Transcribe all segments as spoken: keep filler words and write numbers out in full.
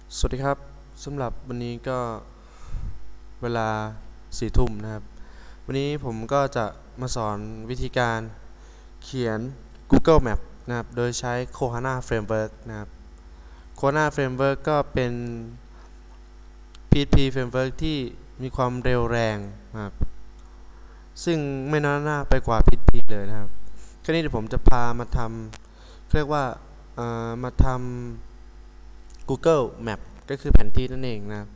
สวัสดีครับสำหรับวันนี้ก็เวลาสี่ทุ่มนะครับวันนี้ผมก็จะมาสอนวิธีการเขียน Google Map นะครับโดยใช้ Kohana Framework นะครับ Kohana Framework ก็เป็น พี เอช พี Framework ที่มีความเร็วแรงนะครับซึ่งไม่น้อยหน้าไปกว่า พี เอช พี เลยนะครับคราวนี้เดี๋ยวผมจะพามาทำเรียกว่ามาทำ Google Map ก็คือแผนที่นั่นเองนะครับ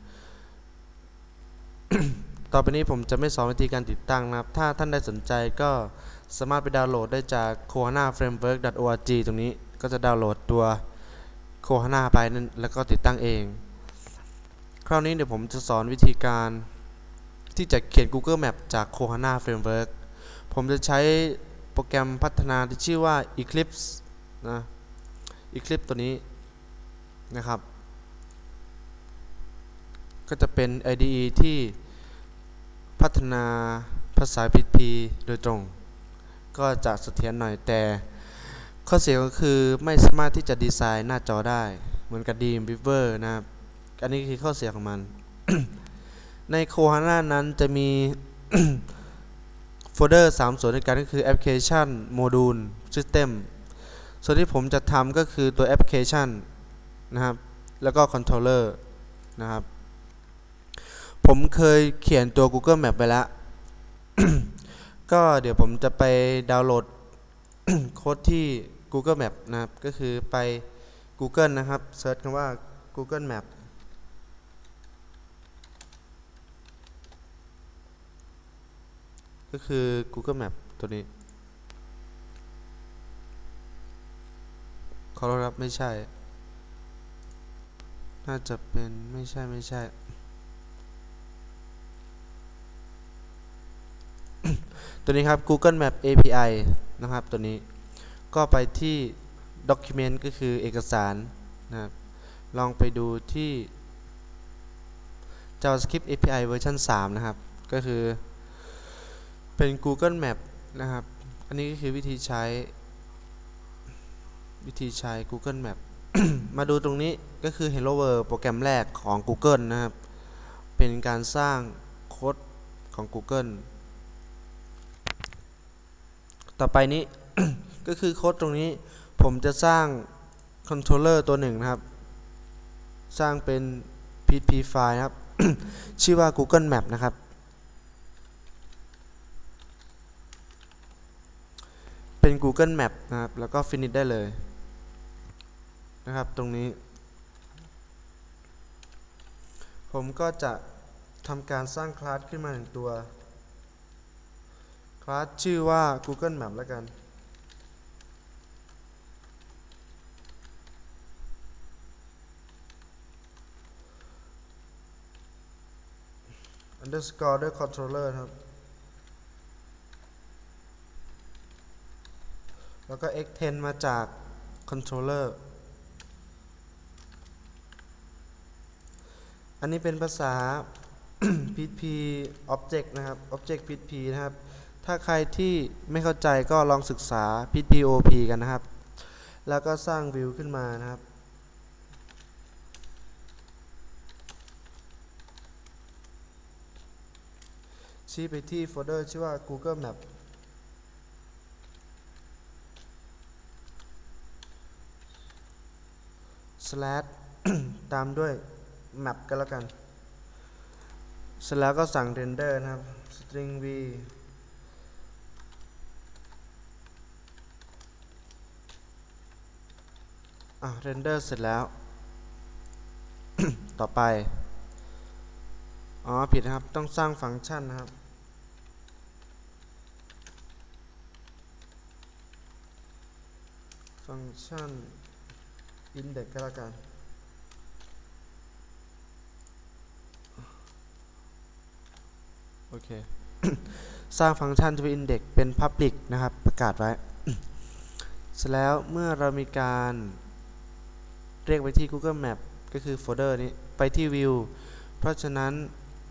ต่อไปนี้ผมจะไม่สอนวิธีการติดตั้งนะครับถ้าท่านใดสนใจก็สามารถไปดาวน์โหลดได้จาก kohana framework dot org ตรงนี้ก็จะดาวน์โหลดตัว Kohana ไปนั่นแล้วก็ติดตั้งเองคราวนี้เดี๋ยวผมจะสอนวิธีการที่จะเขียน Google Map จาก Kohana framework ผมจะใช้โปรแกรมพัฒนาที่ชื่อว่า Eclipse นะ Eclipse ตัวนี้นะครับก็จะเป็น ไอ ดี อี ที่พัฒนาภาษา พี เอช พี โดยตรงก็จะเสถียรหน่อยแต่ข้อเสียก็คือไม่สามารถที่จะดีไซน์หน้าจอได้เหมือนกับ Dreamweaver นะครับอันนี้คือข้อเสียของมัน ใน Kohana นั้นจะมี โฟลเดอร์สามส่วนด้วยกันก็คือ Application Module System ส่วนที่ผมจะทำก็คือตัว Application นะครับแล้วก็ Controller นะครับผมเคยเขียนตัว Google Map ไปแล้ว ก็เดี๋ยวผมจะไปดาวน์โหลด โค้ดที่ Google Map นะครับก็คือไป Google นะครับเซิร์ชคำว่า Google Map ก็คือ Google Map ตัวนี้ขอรับไม่ใช่น่าจะเป็นไม่ใช่ไม่ใช่ ตัวนี้ครับ Google Map เอ พี ไอ นะครับตัวนี้ก็ไปที่ Document ก็คือเอกสารนะครับลองไปดูที่ JavaScript เอ พี ไอ เวอร์ชันสามนะครับก็คือเป็น Google Map นะครับอันนี้ก็คือวิธีใช้วิธีใช้ Google Map มาดูตรงนี้ก็คือ Hello World โปรแกรมแรกของ Google นะครับเป็นการสร้างโค้ดของ Google ต่อไปนี้ ก็คือโค้ดตรงนี้ผมจะสร้าง controller ตัวหนึ่งนะครับสร้างเป็น พี เอช พี ไฟล์ครับ ชื่อว่า Google Map นะครับเป็น Google Map นะครับแล้วก็ finish ได้เลยนะครับตรงนี้ผมก็จะทำการสร้างคลาสขึ้นมาหนึ่งตัวคลาสชื่อว่า Google Map แล้วกัน underscore ด้วย controller ครับแล้วก็ extend มาจาก controller อันนี้เป็นภาษา พี เอช พี Object นะครับ Object พี เอช พี นะครับถ้าใครที่ไม่เข้าใจก็ลองศึกษา พี เอช พี โอ พี กันนะครับแล้วก็สร้างวิวขึ้นมานะครับชี้ไปที่โฟลเดอร์ชื่อว่า Google Map slash ตามด้วย map กันแล้วกันเสร็จแล้วก็สั่ง render นะครับ string v อ่ะ render เสร็จแล้ว ต่อไปอ๋อผิดนะครับต้องสร้างฟังก์ชันนะครับฟังก์ชัน index ก็แล้วกันโอเค สร้างฟังก์ชันที่เป็น index เป็น public นะครับประกาศไว้ เสร็จแล้วเมื่อเรามีการเรียกไปที่ Google Map ก็คือโฟลเดอร์นี้ไปที่ view เพราะฉะนั้น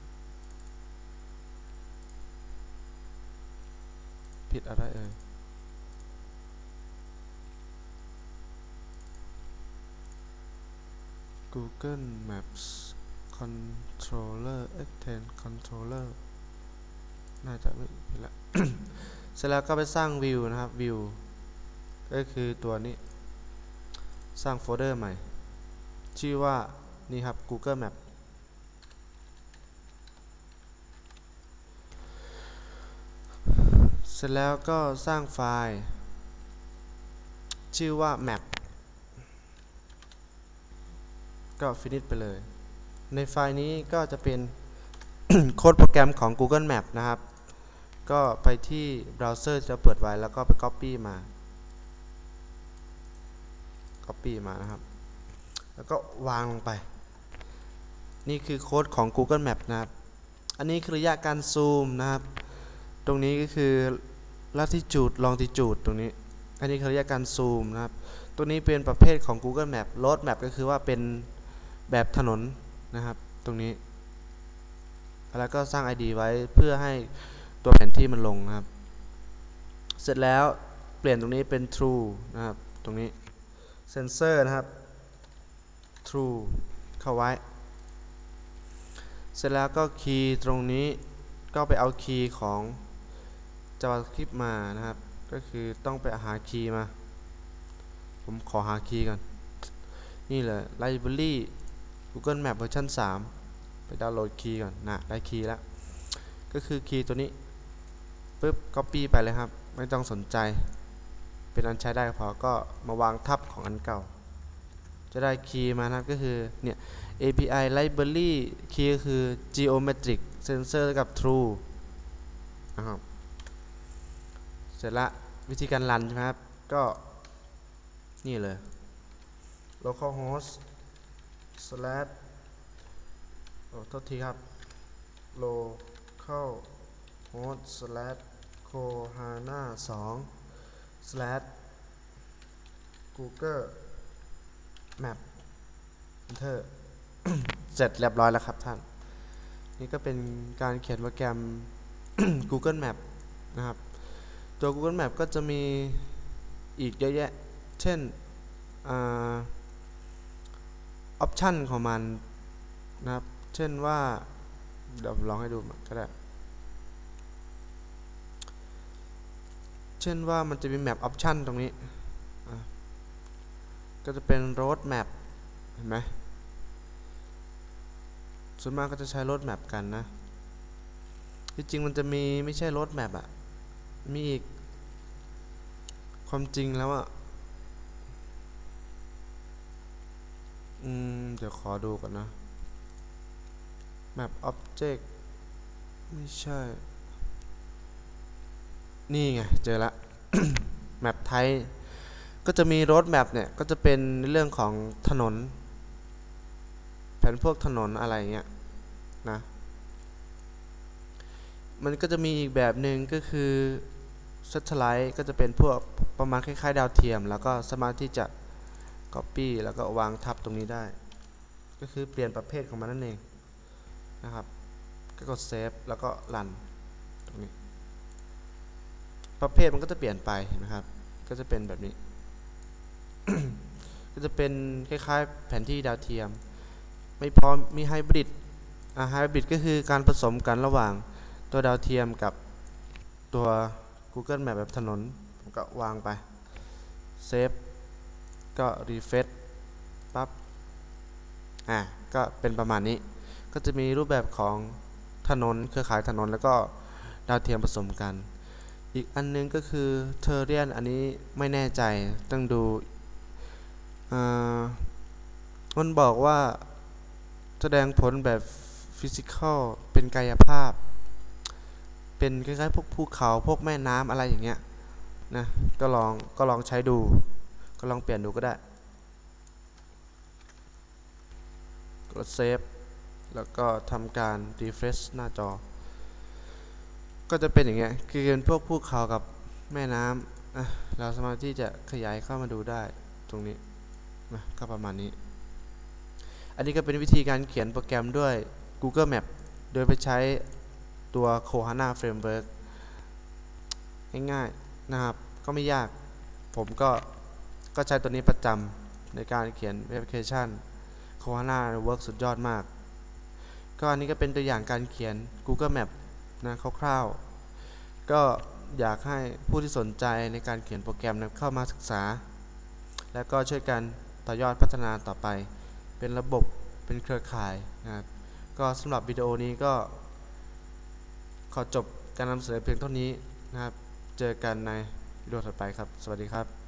ผิดอะไรเอ่ย Google Maps Controller เอ็กซ์ เท็น Controller น่าจะไม่ผิดละ เสร็จแล้วก็ไปสร้างวิวนะครับวิวก็คือตัวนี้สร้างโฟลเดอร์ใหม่ชื่อว่านี่ครับ Google Map เสร็จแล้วก็สร้างไฟล์ชื่อว่า map ก็ finish ไปเลยในไฟล์นี้ก็จะเป็น โค้ดโปรแกรมของ Google Map นะครับก็ไปที่เบราว์เซอร์ที่เราเปิดไว้แล้วก็ไป Copy มา Copy มานะครับแล้วก็วางลงไปนี่คือโค้ดของ Google Map นะครับอันนี้คือระยะการซูมนะครับตรงนี้ก็คือ latitude longitude ตรงนี้อันนี้คือระยะการซูมนะครับตัวนี้เป็นประเภทของ Google Map Road Map ก็คือว่าเป็นแบบถนนนะครับตรงนี้แล้วก็สร้าง ไอ ดี ไว้เพื่อให้ตัวแผนที่มันลงนะครับเสร็จแล้วเปลี่ยนตรงนี้เป็น true นะครับตรงนี้ sensor นะครับ true เข้าไว้เสร็จแล้วก็คีย์ตรงนี้ก็ไปเอาคีย์ของ JavaScript มานะครับก็คือต้องไปหาคีย์มาผมขอหาคีย์ก่อนนี่เลย Library Google Map เวอร์ชันสามไปดาวน์โหลดคีย์ก่อนนะได้คีย์แล้วก็คือคีย์ตัวนี้ปึ๊บ Copy ไปเลยครับไม่ต้องสนใจเป็นอันใช้ได้พอก็มาวางทับของอันเก่าจะได้คีย์มานะครับก็คือเนี่ย เอ พี ไอ Library คีย์ก็คือ Geometric Sensor กับ True นะครับเสร็จละวิธีการรันใช่ไหมครับก็นี่เลย localhost slash โอ้โทษทีครับ localhost slash kohana สอง slash google map enter เสร็จเรียบร้อยแล้วครับท่านนี่ก็เป็นการเขียนโปรแกรม Google Map นะครับตัว Google Map ก็จะมีอีกเยอะแยะเช่นออปชันของมันนะครับเช่นว่าเดี๋ยวลองให้ดูก็ได้เช่นว่ามันจะมี Map Option ตรงนี้ก็จะเป็น Road Map เห็นไหมส่วนมากก็จะใช้ Road Map กันนะที่จริงมันจะมีไม่ใช่ Road Map อ่ะมีอีกความจริงแล้วอ่ะอืมเดี๋ยวขอดูก่อนนะ Map Object ไม่ใช่นี่ไงเจอละ Map Type ก็จะมี Road Map เนี่ยก็จะเป็นเรื่องของถนนแผนพวกถนนอะไรเงี้ยนะมันก็จะมีอีกแบบหนึ่งก็คือ Satellite ก็จะเป็นพวกประมาณคล้ายๆดาวเทียมแล้วก็สามารถที่จะ Copy แล้วก็วางทับตรงนี้ได้ก็คือเปลี่ยนประเภทของมันนั่นเองนะครับก็กดเซฟแล้วก็รันตรงนี้ประเภทมันก็จะเปลี่ยนไปนะครับก็จะเป็นแบบนี้ ก็จะเป็นคล้ายๆแผนที่ดาวเทียมไม่พอมีไฮบริดอ่าไฮบริดก็คือการผสมกันระหว่างตัวดาวเทียมกับตัว Google Map แบบถนนผมก็วางไปเซฟก็รีเฟรชปั๊บอ่ะก็เป็นประมาณนี้ก็จะมีรูปแบบของถนนเครือข่ายถนนแล้วก็ดาวเทียมผสมกันอีกอันนึงก็คือเทอร์เรียนอันนี้ไม่แน่ใจต้องดูมันบอกว่าแสดงผลแบบฟิสิกอลเป็นกายภาพเป็นคล้ายๆพวกภูเขาพวกแม่น้ำอะไรอย่างเงี้ยนะก็ลองก็ลองใช้ดูก็ลองเปลี่ยนดูก็ได้กดเซฟแล้วก็ทำการ refresh หน้าจอก็จะเป็นอย่างเงี้ยคือเป็นพวกภูเขากับแม่น้ำอ่ะเราสามารถที่จะขยายเข้ามาดูได้ตรงนี้นะก็ประมาณนี้อันนี้ก็เป็นวิธีการเขียนโปรแกรมด้วย Google Map โดยไปใช้ตัว Kohana Framework ง่ายๆนะครับก็ไม่ยากผมก็ก็ใช้ตัวนี้ประจำในการเขียนแอปพลิเคชัน Cortana เวิร์กสุดยอดมากก็อันนี้ก็เป็นตัวอย่างการเขียน Google Map นะคร่าวๆก็อยากให้ผู้ที่สนใจในการเขียนโปรแกรมนะเข้ามาศึกษาแล้วก็ช่วยกันต่อยอดพัฒนาต่อไปเป็นระบบเป็นเครือข่ายนะครับก็สำหรับวิดีโอนี้ก็ขอจบการนำเสนอเพียงเท่านี้นะครับเจอกันในวิดีโอถัดไปครับสวัสดีครับ